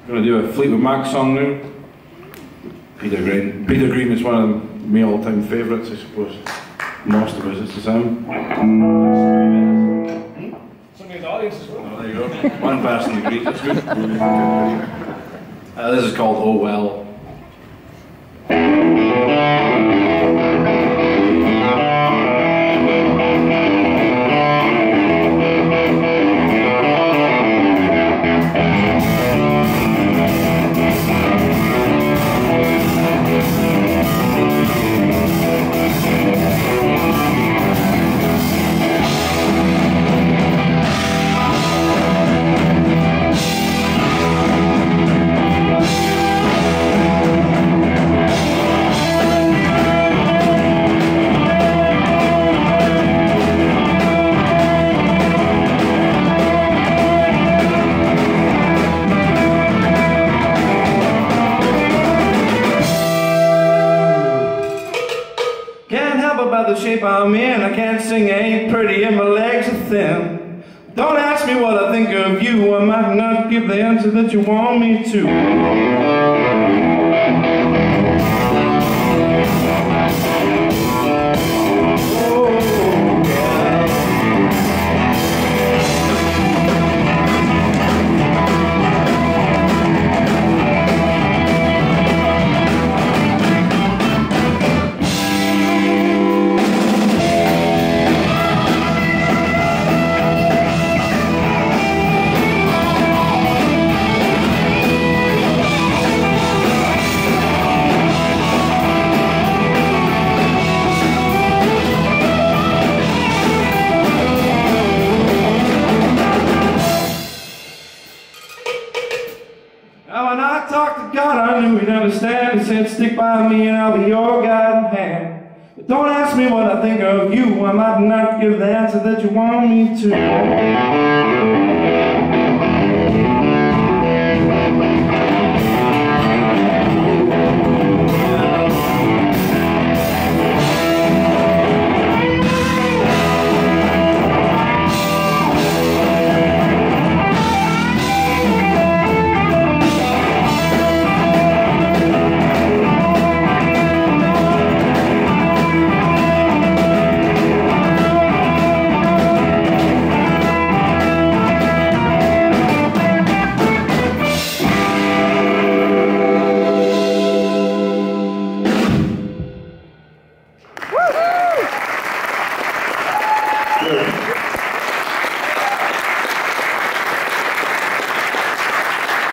Going to do a Fleetwood Mac song now. Peter Green. Peter Green is one of my all-time favourites, I suppose. Most of us, it's the same. Something in the audience as well. Oh, there you go. One person agrees, that's good. This is called Oh Well. About the shape I'm in, I can't sing, I ain't pretty, and my legs are thin. Don't ask me what I think of you, I might not give the answer that you want me to. Now when I talked to God, I knew He'd understand. He said, stick by me and I'll be your guiding hand. But don't ask me what I think of you, I might not give the answer that you want me to.